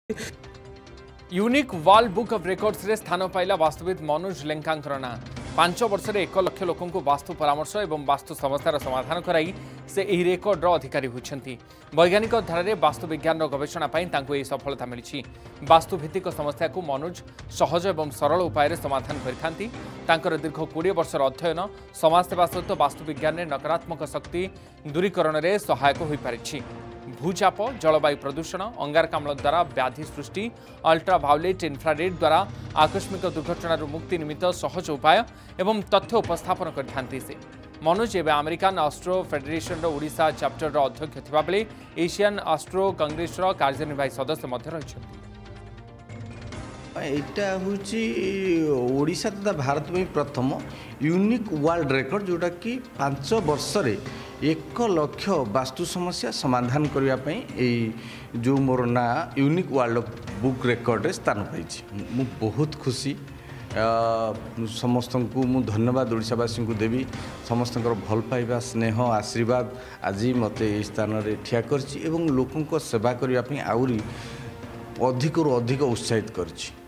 Unique world book of records रे स्थान पाइला वास्तुविद मनोज लेंकांकर ना 5 वर्ष रे 1 लाख लोक वास्तु परामर्श एवं वास्तु समस्यार समाधान कराई से यह रेकर्डर अधिकारी होती। वैज्ञानिक धारा वास्तु विज्ञान गवेषणा यह सफलता मिली। वास्तुभित्तिक समस्या को मनोज सहज और सरल उपाय समाधान कर दीर्घ 20 वर्षर अध्ययन समाजसेवा सहित वास्तु विज्ञान नकारात्मक शक्ति दूरीकरण में सहायक हो पारिछि। भूचाप जलवायु प्रदूषण अंगारकाम्ल द्वारा व्याधि सृष्टि अल्ट्राभायोलेट इन्फ्रारेड द्वारा आकस्मिक दुर्घटन मुक्ति निमित्त सहज उपाय एवं तथ्य उपस्थापन करथांती से मनोज एवं American astro federation Odisha chapter अध्यक्ष थिबा बेले एशियन एस्ट्रो कांग्रेस कार्यनिर्वाही सदस्य मध्य रहिछथि। एटा होची ओडिशा तथा भारत में प्रथम यूनिक वर्ल्ड रेकॉर्ड जोटा कि 5 वर्ष रे 1 लाख वास्तु समस्या समाधान करने जो मोर ना यूनिक वर्ल्ड बुक रेकॉर्ड रे स्थान पाई। मु बहुत खुशी समस्त को मु धन्यवाद ओडिशावासी को देवी। समस्त भल पाइबा स्नेह आशीर्वाद आज मत स्थान रे ठिया करछि एवं लोकों को सेवा करने आउरी अधिक उत्साहित करछि।